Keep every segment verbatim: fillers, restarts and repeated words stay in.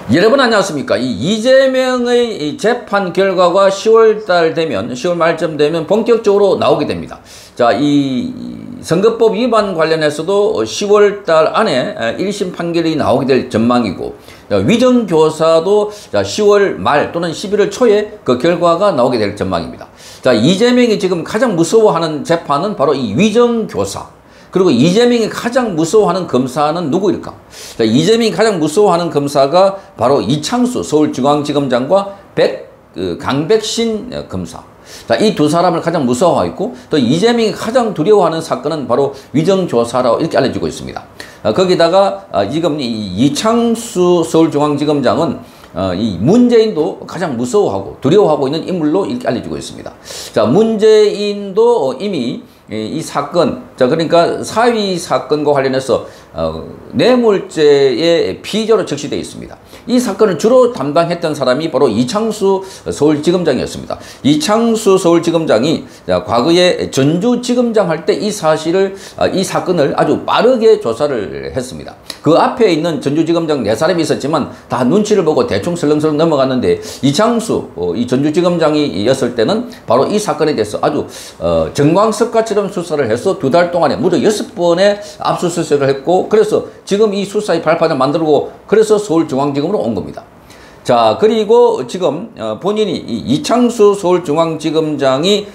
여러분 안녕하십니까. 이 이재명의 이 재판 결과가 시월 달 되면, 시월 말쯤 되면 본격적으로 나오게 됩니다. 자, 이 선거법 위반 관련해서도 시월 달 안에 일 심 판결이 나오게 될 전망이고, 위정교사도 시월 말 또는 십일월 초에 그 결과가 나오게 될 전망입니다. 자, 이재명이 지금 가장 무서워하는 재판은 바로 이 위정교사. 그리고 이재명이 가장 무서워하는 검사는 누구일까? 자, 이재명이 가장 무서워하는 검사가 바로 이창수 서울중앙지검장과 백, 그 강백신 검사. 자, 이 두 사람을 가장 무서워하고, 또 이재명이 가장 두려워하는 사건은 바로 위정교사라고 이렇게 알려지고 있습니다. 어, 거기다가 어, 지금 이 이창수 서울중앙지검장은 어, 이 문재인도 가장 무서워하고 두려워하고 있는 인물로 이렇게 알려지고 있습니다. 자, 문재인도 이미 이 사건, 자, 그러니까 사위 사건과 관련해서 어, 뇌물죄의 피의자로 적시되어 있습니다. 이 사건을 주로 담당했던 사람이 바로 이창수 서울지검장이었습니다. 이창수 서울지검장이 과거에 전주지검장 할 때 이 사실을, 이 사건을 아주 빠르게 조사를 했습니다. 그 앞에 있는 전주지검장 네 사람이 있었지만 다 눈치를 보고 대충 설렁설렁 넘어갔는데, 이창수 어, 이 전주지검장이었을 때는 바로 이 사건에 대해서 아주 어, 정광석과처럼 수사를 해서 두 달 동안에 무려 여섯 번의 압수수색을 했고, 그래서 지금 이 수사의 발판을 만들고, 그래서 서울중앙지검으로 온 겁니다. 자, 그리고 지금 본인이 이 이창수 서울중앙지검장이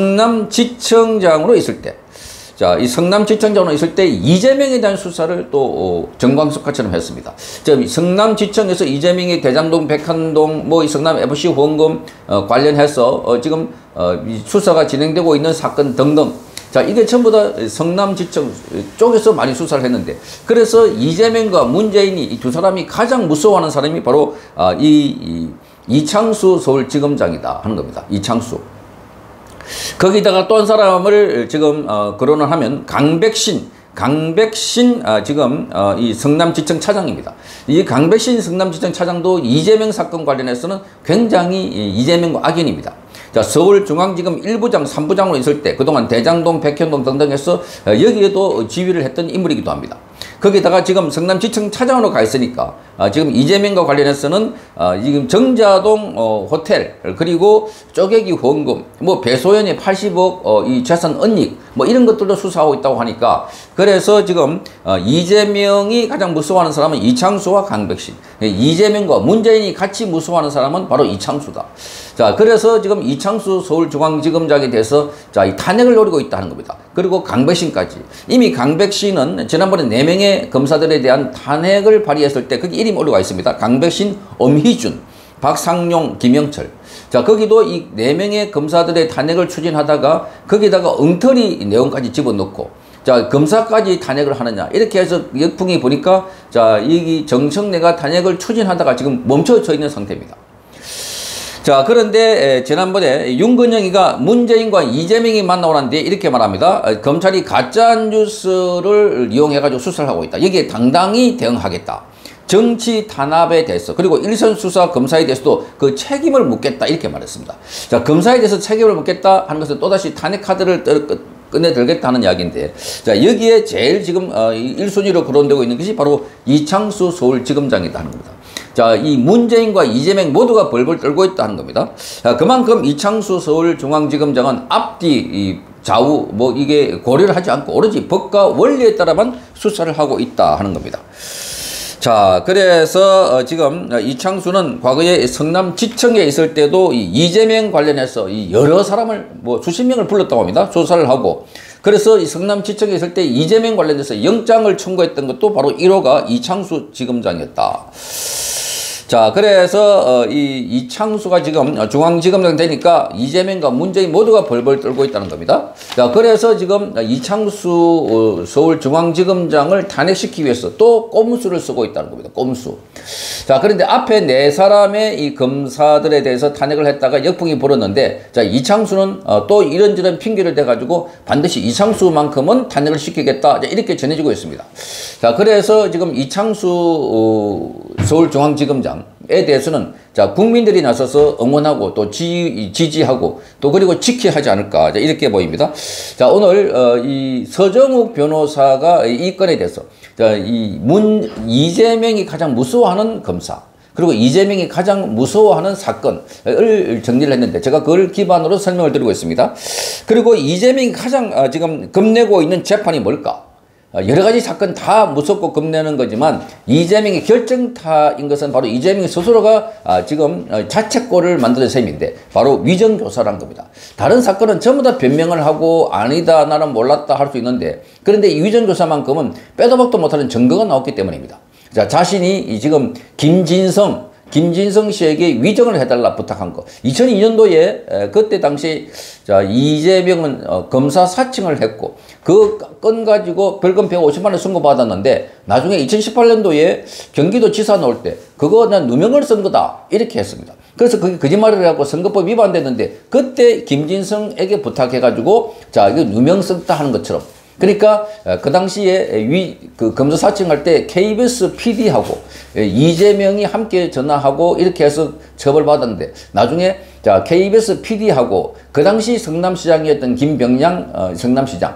성남지청장으로 있을 때, 자, 이 성남지청장으로 있을 때 이재명에 대한 수사를 또 정광석과처럼 했습니다. 즉, 성남지청에서 이재명의 대장동, 백한동, 뭐 이 성남 에프씨 후원금 어, 관련해서 어, 지금 어, 이 수사가 진행되고 있는 사건 등등. 자, 이게 전부 다 성남지청 쪽에서 많이 수사를 했는데, 그래서 이재명과 문재인이 이 두 사람이 가장 무서워하는 사람이 바로 아, 이, 이 이창수 서울지검장이다 하는 겁니다. 이창수. 거기다가 또 한 사람을 지금 어, 거론을 하면 강백신, 강백신 아, 지금 어, 이 성남지청 차장입니다. 이 강백신 성남지청 차장도 이재명 사건 관련해서는 굉장히 이재명과 악연입니다. 자, 서울중앙지검 일 부장, 삼 부장으로 있을 때 그동안 대장동, 백현동 등등해서 여기에도 지휘를 했던 인물이기도 합니다. 거기다가 지금 성남지청 차장으로 가 있으니까 아, 지금 이재명과 관련해서는 아, 지금 정자동 어, 호텔, 그리고 쪼개기 후원금, 뭐 배소연의 팔십억 어, 이 재산 은닉, 뭐 이런 것들도 수사하고 있다고 하니까, 그래서 지금 어, 이재명이 가장 무서워하는 사람은 이창수와 강백신, 이재명과 문재인이 같이 무서워하는 사람은 바로 이창수다. 자, 그래서 지금 이창수 서울중앙지검장에 대해서 자, 이 탄핵을 노리고 있다는 겁니다. 그리고 강백신까지. 이미 강백신은 지난번에 네 명의 검사들에 대한 탄핵을 발의했을 때 거기 이름이 올라가 있습니다. 강백신, 엄희준, 박상용, 김영철. 자, 거기도 이 네 명의 검사들의 탄핵을 추진하다가 거기다가 엉터리 내용까지 집어넣고, 자, 검사까지 탄핵을 하느냐, 이렇게 해서 역풍이 보니까 자, 이 정청래가 탄핵을 추진하다가 지금 멈춰져 있는 상태입니다. 자, 그런데 지난번에 윤건영이가 문재인과 이재명이 만나오는데 이렇게 말합니다. 검찰이 가짜뉴스를 이용해가지고 수사를 하고 있다. 여기에 당당히 대응하겠다. 정치 탄압에 대해서, 그리고 일선 수사 검사에 대해서도 그 책임을 묻겠다, 이렇게 말했습니다. 자, 검사에 대해서 책임을 묻겠다 하는 것은 또다시 탄핵 카드를 꺼내들겠다는 이야기인데, 자, 여기에 제일 지금 어, 일 순위로 거론되고 있는 것이 바로 이창수 서울지검장이다 하는 겁니다. 자, 이 문재인과 이재명 모두가 벌벌 떨고 있다는 겁니다. 자, 그만큼 이창수 서울중앙지검장은 앞뒤 이 좌우 뭐 이게 고려를 하지 않고 오로지 법과 원리에 따라만 수사를 하고 있다 하는 겁니다. 자, 그래서 어, 지금 이창수는 과거에 성남지청에 있을 때도 이 이재명 관련해서 이 여러 사람을 뭐 수십 명을 불렀다고 합니다. 조사를 하고, 그래서 이 성남지청에 있을 때 이재명 관련해서 영장을 청구했던 것도 바로 일 호가 이창수 지검장이었다. 자, 그래서 어, 이 이창수가 지금 중앙지검장 되니까 이재명과 문재인 모두가 벌벌 떨고 있다는 겁니다. 자, 그래서 지금 이창수 어, 서울중앙지검장을 탄핵시키기 위해서 또 꼼수를 쓰고 있다는 겁니다. 꼼수. 자, 그런데 앞에 네 사람의 이 검사들에 대해서 탄핵을 했다가 역풍이 불었는데, 자, 이창수는 어, 또 이런저런 핑계를 대가지고 반드시 이창수만큼은 탄핵을 시키겠다, 이렇게 전해지고 있습니다. 자, 그래서 지금 이창수 어, 서울중앙지검장 에 대해서는 자, 국민들이 나서서 응원하고 또 지, 지지하고 또 그리고 지켜야 하지 않을까, 자, 이렇게 보입니다. 자, 오늘 어, 이 서정욱 변호사가 이 건에 대해서 자, 이 문 이재명이 가장 무서워하는 검사, 그리고 이재명이 가장 무서워하는 사건을 정리를 했는데 제가 그걸 기반으로 설명을 드리고 있습니다. 그리고 이재명이 가장 지금 겁내고 있는 재판이 뭘까? 여러 가지 사건 다 무섭고 겁내는 거지만 이재명이 결정타인 것은 바로 이재명 스스로가 지금 자책골을 만드는 셈인데 바로 위정교사란 겁니다. 다른 사건은 전부 다 변명을 하고 아니다 나는 몰랐다 할 수 있는데 그런데 이 위정교사만큼은 빼도 박도 못하는 증거가 나왔기 때문입니다. 자, 자신이 지금 김진성 김진성 씨에게 위정을 해달라 부탁한 거. 이천이 년도에 그때 당시 자 이재명은 어, 검사 사칭을 했고 그 건 가지고 벌금 백오십만 원 선고받았는데 나중에 이천십팔 년도에 경기도지사 나올 때 그거 난 누명을 쓴 거다 이렇게 했습니다. 그래서 그게 거짓말을 해갖고 선거법 위반됐는데 그때 김진성에게 부탁해가지고 자 이거 누명 썼다 하는 것처럼 그러니까 그 당시에 위, 그 검사 사칭할 때 케이비에스 피디하고 이재명이 함께 전화하고 이렇게 해서 처벌받았는데 나중에 자 케이비에스 피디하고 그 당시 성남시장이었던 김병량 어, 성남시장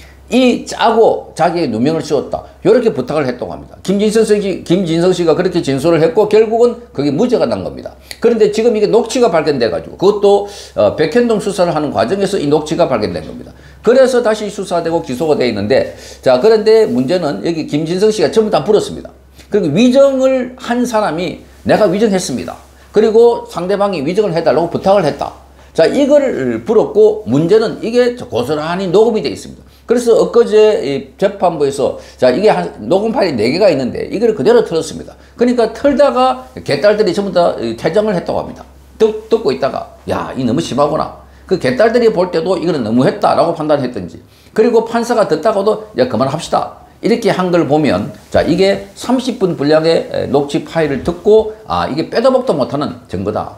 이 짜고 자기의 누명을 씌웠다. 이렇게 부탁을 했다고 합니다. 김진성 씨, 김진성 씨가 그렇게 진술을 했고 결국은 그게 무죄가 난 겁니다. 그런데 지금 이게 녹취가 발견돼 가지고 그것도 어, 백현동 수사를 하는 과정에서 이 녹취가 발견된 겁니다. 그래서 다시 수사되고 기소가 되어 있는데 자 그런데 문제는 여기 김진성 씨가 전부 다 불었습니다. 그리고 위정을 한 사람이 내가 위정했습니다. 그리고 상대방이 위정을 해달라고 부탁을 했다. 자 이걸 불었고 문제는 이게 고스란히 녹음이 되어 있습니다. 그래서 엊그제 재판부에서 자 이게 한 녹음 파일이 네 개가 있는데 이걸 그대로 틀었습니다. 그러니까 틀다가 개딸들이 전부 다 퇴장을 했다고 합니다. 듣, 듣고 있다가 야 이 너무 심하구나. 그 개딸들이 볼 때도 이거는 너무했다라고 판단했던지 그리고 판사가 듣다가도 야 그만합시다 이렇게 한 걸 보면 자 이게 삼십 분 분량의 녹취 파일을 듣고 아 이게 빼도 박도 못하는 증거다.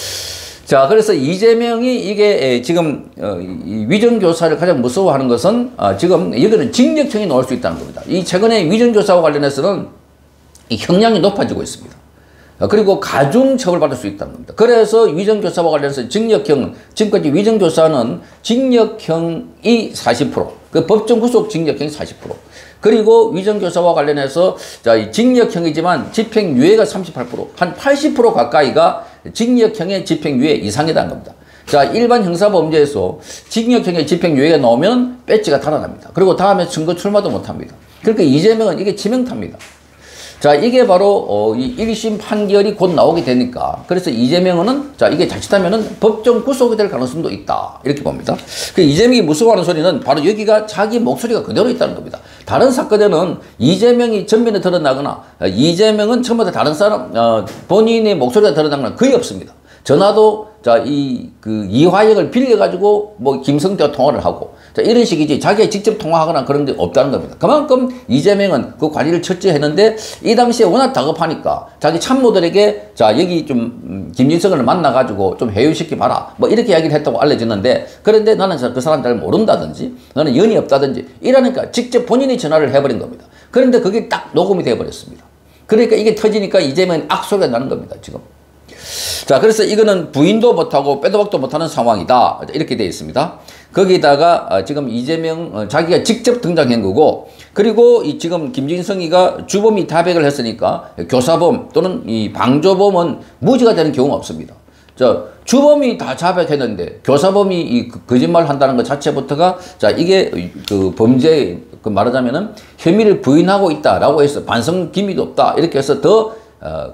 자 그래서 이재명이 이게 지금 위정교사를 가장 무서워하는 것은 지금 여기는 징역형이 나올 수 있다는 겁니다. 이 최근에 위정교사와 관련해서는 이 형량이 높아지고 있습니다. 그리고 가중 처벌받을 수 있다는 겁니다. 그래서 위정교사와 관련해서 징역형, 지금까지 위정교사는 징역형이 사십 퍼센트, 그 법정 구속 징역형이 사십 퍼센트, 그리고 위정교사와 관련해서 자, 징역형이지만 집행유예가 삼십팔 퍼센트, 한 팔십 퍼센트 가까이가 징역형의 집행유예 이상이라는 겁니다. 자, 일반 형사범죄에서 징역형의 집행유예가 나오면 배지가 달아납니다. 그리고 다음에 선거 출마도 못합니다. 그러니까 이재명은 이게 치명타입니다. 자, 이게 바로 어, 이 일 심 판결이 곧 나오게 되니까 그래서 이재명은 자 이게 자칫하면은 법정 구속이 될 가능성도 있다 이렇게 봅니다. 그 이재명이 무서워하는 소리는 바로 여기가 자기 목소리가 그대로 있다는 겁니다. 다른 사건에는 이재명이 전면에 드러나거나 이재명은 처음부터 다른 사람 어, 본인의 목소리가 드러나거나 거의 없습니다. 전화도 자 이 그 이화영을 빌려 가지고 뭐 김성태와 통화를 하고 자 이런 식이지 자기가 직접 통화하거나 그런 게 없다는 겁니다. 그만큼 이재명은 그 관리를 철저히 했는데 이 당시에 워낙 다급하니까 자기 참모들에게 자 여기 좀 음, 김진성을 만나 가지고 좀 회유시키 봐라 뭐 이렇게 이야기를 했다고 알려졌는데 그런데 나는 그 사람 잘 모른다든지 너는 연이 없다든지 이러니까 직접 본인이 전화를 해버린 겁니다. 그런데 그게 딱 녹음이 돼버렸습니다. 그러니까 이게 터지니까 이재명은 악소리가 나는 겁니다 지금. 자, 그래서 이거는 부인도 못하고 빼도 박도 못하는 상황이다. 이렇게 되어 있습니다. 거기다가 지금 이재명 자기가 직접 등장한 거고 그리고 이 지금 김진성이가 주범이 타백을 했으니까 교사범 또는 이 방조범은 무죄가 되는 경우가 없습니다. 자, 주범이 다 자백했는데 교사범이 이 거짓말 한다는 것 자체부터가 자, 이게 그 범죄 그 말하자면은 혐의를 부인하고 있다라고 해서 반성 기미도 없다. 이렇게 해서 더 어,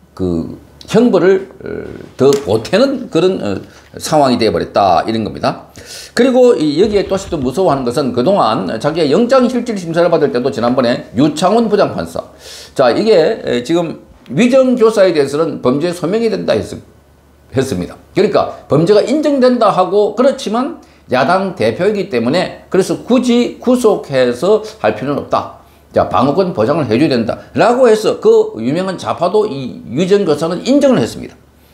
그 형벌을 더 보태는 그런 상황이 되어버렸다 이런 겁니다. 그리고 여기에 또 또 무서워하는 것은 그동안 자기가 영장실질 심사를 받을 때도 지난번에 유창훈 부장판사 자 이게 지금 위정교사에 대해서는 범죄 소명이 된다 했, 했습니다. 그러니까 범죄가 인정된다 하고 그렇지만 야당 대표이기 때문에 그래서 굳이 구속해서 할 필요는 없다. 자, 방어권 보장을 해줘야 된다. 라고 해서 그 유명한 좌파도 이 위정교사는 인정을 했습니다.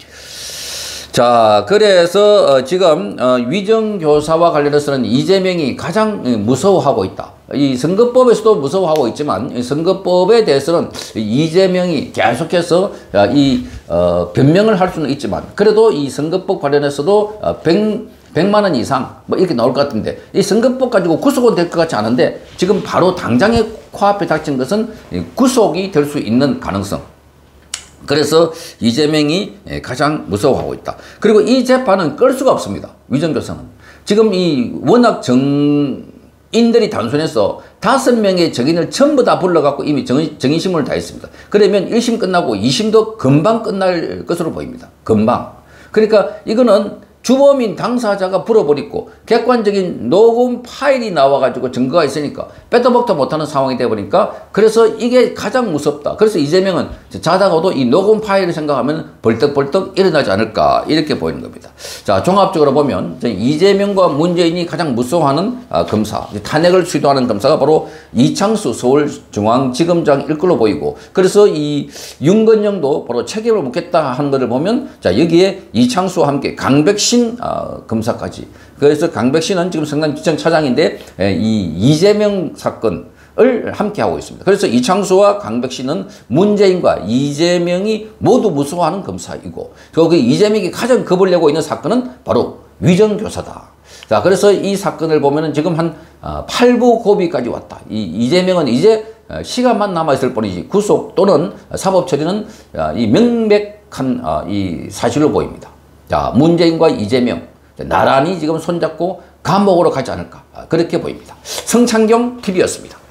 자, 그래서 어, 지금 어, 위정교사와 관련해서는 이재명이 가장 무서워하고 있다. 이 선거법에서도 무서워하고 있지만 선거법에 대해서는 이재명이 계속해서 이 어, 변명을 할 수는 있지만 그래도 이 선거법 관련해서도 어, 백 백만 원 이상 뭐 이렇게 나올 것 같은데 이 선거법 가지고 구속은 될 것 같지 않은데 지금 바로 당장에 코앞에 닥친 것은 구속이 될 수 있는 가능성 그래서 이재명이 가장 무서워하고 있다. 그리고 이 재판은 끌 수가 없습니다. 위정교사는. 지금 이 워낙 정인들이 단순해서 다섯 명의 증인을 전부 다 불러갖고 이미 정, 정인신문을 다 했습니다. 그러면 일 심 끝나고 이 심도 금방 끝날 것으로 보입니다. 금방. 그러니까 이거는 주범인 당사자가 불어버리고 객관적인 녹음 파일이 나와가지고 증거가 있으니까 빼도 박도 못하는 상황이 되어버리니까 그래서 이게 가장 무섭다. 그래서 이재명은 자다가도 이 녹음 파일을 생각하면 벌떡벌떡 일어나지 않을까 이렇게 보이는 겁니다. 자, 종합적으로 보면 이재명과 문재인이 가장 무서워하는 검사, 탄핵을 시도하는 검사가 바로 이창수 서울중앙지검장 일 걸로 보이고 그래서 이 윤건영도 바로 책임을 묻겠다 하는 것을 보면 자 여기에 이창수와 함께 강백신 어, 검사까지. 그래서 강백신은 지금 성남지청 차장인데 에, 이 이재명 사건을 함께 하고 있습니다. 그래서 이창수와 강백신은 문재인과 이재명이 모두 무서워하는 검사이고 그 이재명이 가장 겁을 내고 있는 사건은 바로 위정교사다. 자, 그래서 이 사건을 보면은 지금 한 어, 팔 부 고비까지 왔다. 이 이재명은 이제 시간만 남아있을 뿐이지 구속 또는 사법 처리는 어, 이 명백한 어, 이 사실로 보입니다. 자, 문재인과 이재명 나란히 지금 손잡고 감옥으로 가지 않을까 그렇게 보입니다. 성창경 티비였습니다.